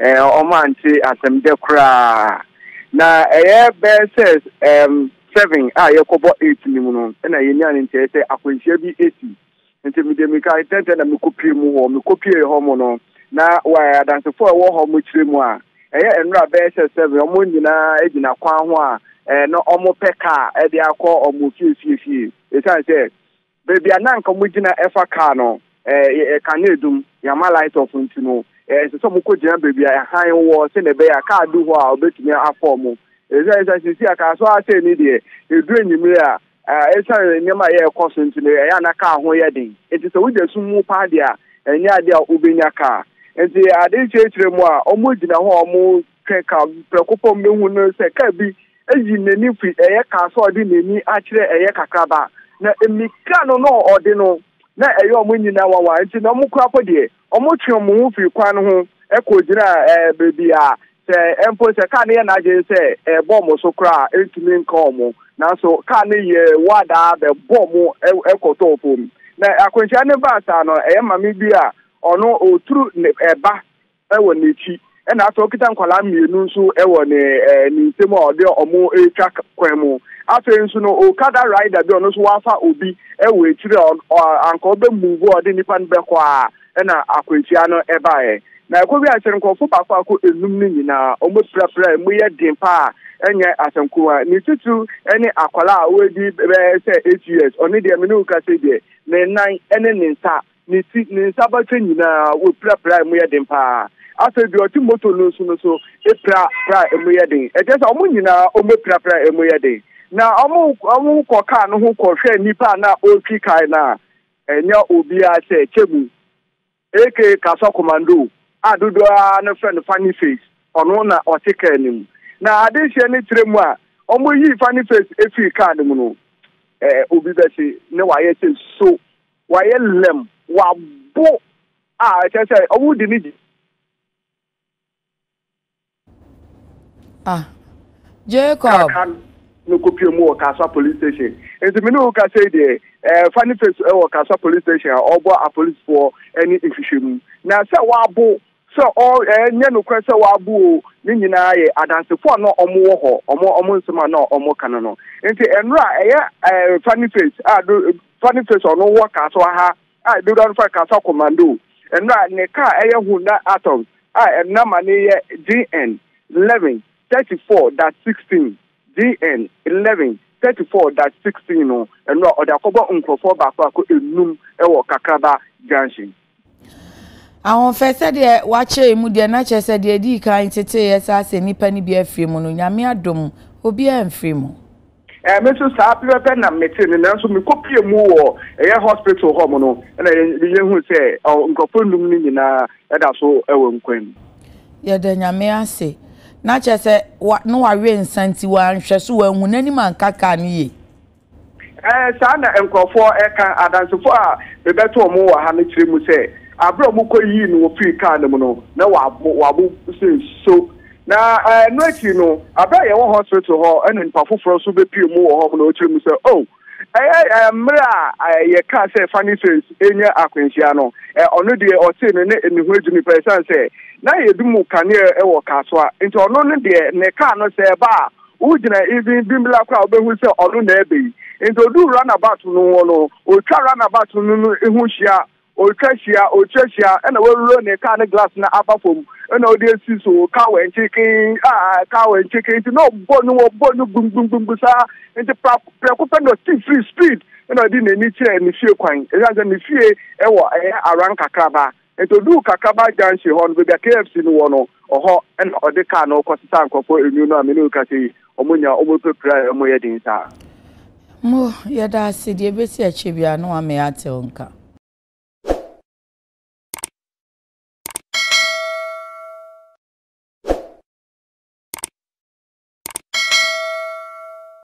omanti asemde kra na says 7 yekobo 8 ni mu no na yenya ni ntete akwanhia bi 80 nti mi de mi ka tete na mi kopie mu ho mi kopie ho mo no na wa adansefo e wo ho mo kire mu a enra says 7 omo nyina egina kwan ho a no omo peka e de akọ omo fie e san say baby ananka mo gina efa car no kanedum yama light of ntino so mo ko gina baby han wo se ne be ya car du ho a obetumi afọ sisi Kasoa say ni de edu enyimire a esa nyema ye ekoso ntino ya na ka ho ye den enti so we desu mu pa de a enya de a obenya ka enti ade chechire mu a omo gina ho omo keka prekopom mehu no se ka bi eyi nani fi Kasoa di nani a kire kakraba na emika no ode no na omo nyina wawa enti na omo kwapo de omo twe omo hu fi kwan ho ekogina baby a empo se ka ne na je se bomb so kra entumi nkom na so ka ne ye wada be bomb ekoto ofum na akwanhia ne ba sa no mami bi a ono oturu eba ewo nechi na so kita nkwala mienu nso ewo ne ntemu ode omo etwa kwemu afa nso no okada rider bi ono so wafa obi ewo etire anko be move ode nipa nbe kwa na akwanhia no ebae na ko bi asenkofo bafo akọ enum ni nyina omo prapra mu ye dempa enye asenkoa ni tutu ene akwala a wedi say 8 years oni de menu ka say de ne nan ene ninsa ni ti ninsa ba twa nyina wo prapra mu ye dempa aso bi oti moto no so pra mu ye den e just omo nyina omo prapra mu ye den na omo ko ka no ho ko hwe nipa na otwi kai na enya obi a say chegu eke Kasoa commando Addo no friend funny face ono na oteka anim na adehie ne tiremu a omo yi funny face efi card mu no obi besi ne waye se so waye lem wabo say owo di ni Jacob no kopie mu Kasoa police station enti me no ka say de funny face Kasoa police station obo a police for any ifishemu na say wabo so nye no kwese wabu ni nyina ye adansefo no omo ho omo nsema no omo kan no enti enra funny face funny face ono wo Kasoa ha do don for Kasoa commando enra ne ka hu na atom enna mane ye GN 1134.16 GN 1134.16 no enra odakobo nkrofo bakwa ko enum ewo Kakraba junction. Awon fese de wache mu de na che se de di kan tete yesa se nipa ni bi afri mu no nyame adom obi amfri mu me so sa pepe na mete ne nanso me kopie mu wo hospital ho mu no na ye hu se nkofo num ni nyina eda so ewo nkwan ye de nyame ase na che se no wawe nsanti wa nhwe so wa hu nani man kaka ne ye sa na nkofo kan adansofo a bebeto mu wa ha ne kire mu se abro mu ko yi no fi car no no na wabo so na no ati no abra ye wo hospital ho ene npa foforo so be pie mu wo ho no kire mu se mra ye ka se funny face enya akwanhia no ono de o se ne eni ho adwumi person se na ye bi mu kane wo Kasoa nti ono ne de ne car no se ba ugina even bimbla kwa obehu se ono na ebe nti odu runabout no o twa runabout no ehu hia Ocheshia and a well ne kind of glass na abafom and all the so cow and chicken no bonu boom busa and the preoccupant of free speed and I didn't need chair and the fear coin and the fear around Kakraba and to do Kakraba junction on with the KFC no one or and or the car no cost for you know Minukati Omunya almost prepare a moyadin. Mo yada si de besi achibia no ame ate onka